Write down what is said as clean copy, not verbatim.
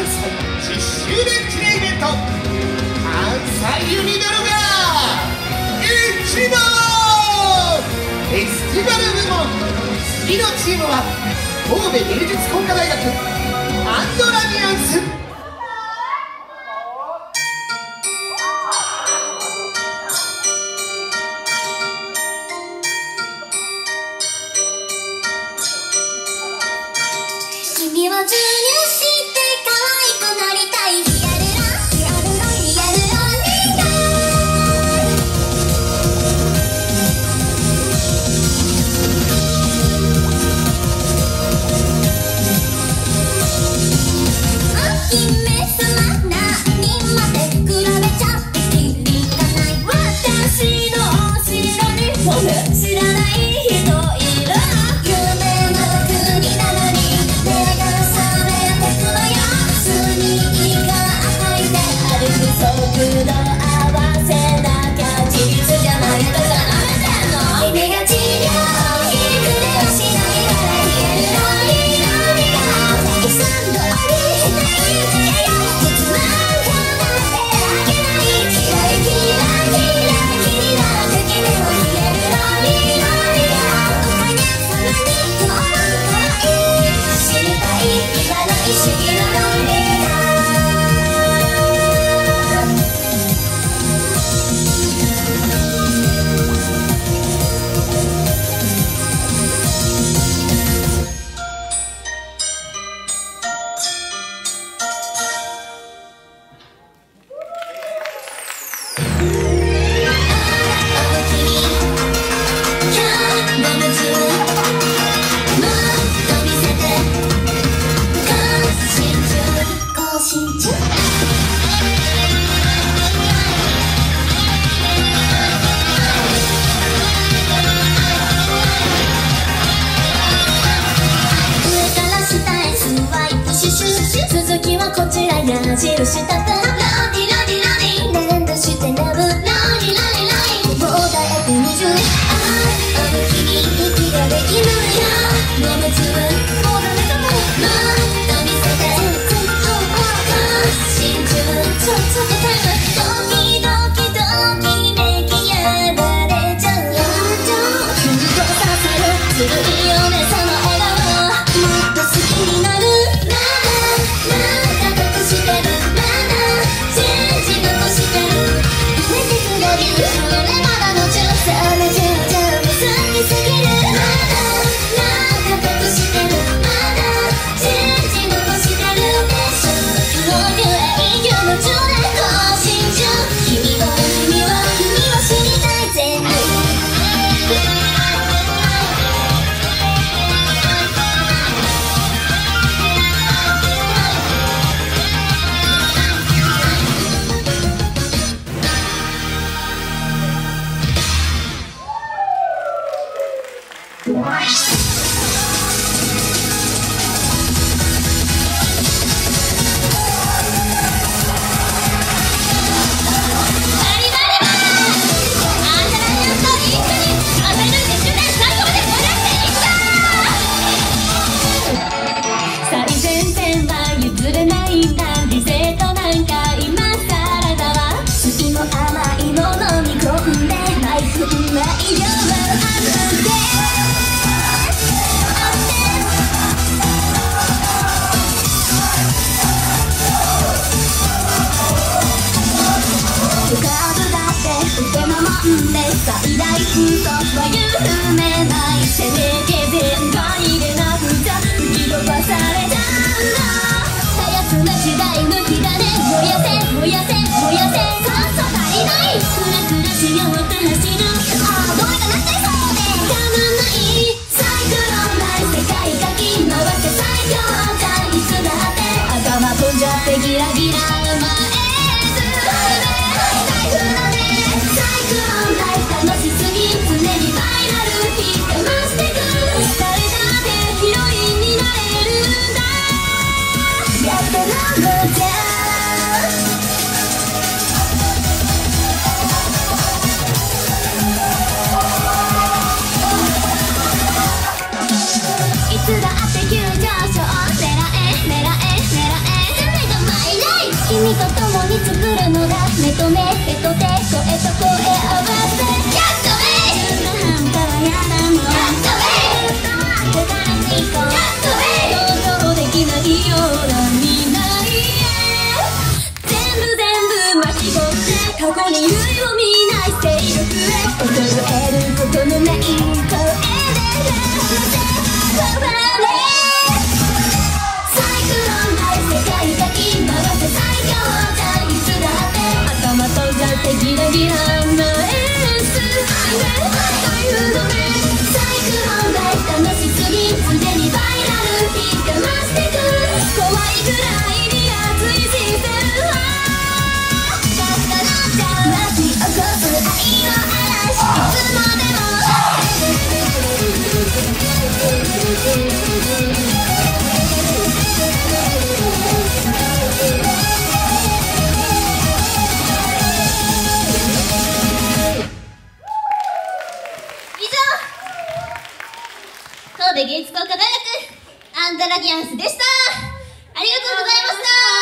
西10周年記念イベント、関西ユニドルが一番フェスティバル部門、次のチームは神戸芸術工科大学アンドラニアンス。 君を注入して可愛くなりたい、ヒアルロンヒアルロンヒアルロンリーダー。お姫様何まで比べちゃってきりがない、私の後ろに知らない人いる、夢の国なのに速度合わせなきゃ事実じゃないとかなめてんの。君が治療費くれはしないからヒアルロンリロリがたくさん通りしたいんだよ。つまんかなってあげない、キラキラキラキラ時でもヒアルロンリロリがおかげさまにと思うからいい、知りたい今の意識の論理だ。続きはこちら矢印タップ、ロディロディロディ連動してラブ、ロディロディロディもうだえて20年、あの君息ができないよ、飲むつぶもうダメかも、もっと見せて真珠ちょっとタイム、ドキドキドキめきやばれちゃうよ、感動させるずるいよねその笑顔、もっと好きになる、なんか隠してる、まだ信じ残してる、出てくれるそれまだの13年じゃ好きすぎる、まだなんか隠してる、まだ信じ残してるでしょ、僕の永久の10年更新中、君を知りたい全部最大風速は有名ないせめて全開でなくちゃ吹き飛ばされちゃうんだ、たやすな時代抜きだね、燃やせ燃やせ燃やせ、そうそう足りない、クラクラしようと走る、ああどうにかなっちゃいそうでたまんない、サイクロンライ世界かき回して最強じゃいつだって頭飛んじゃってギラギラ前ず台風だね、サイクロンライ楽しすぎ常にファイナルヒット増してく君と共に作るのが目と目手と手声と声合わせやっとめ自分の半端はやだもんやっとめずっと憧れていこうやっとめ想像できないような未来へ全部巻き込んで過去に類を見ない勢力へ衰えることのない声で話せパワーサイクロンで世界が今は最強だいつだって頭とがってギラギラなエース台風の目サイクロンで楽しすぎすでにバイラルヒット増してく怖いぐらいに熱いシステムは巻き起こす愛の嵐いつまでも神戸芸術工科大学アンダラギアンスでした。ありがとうございました。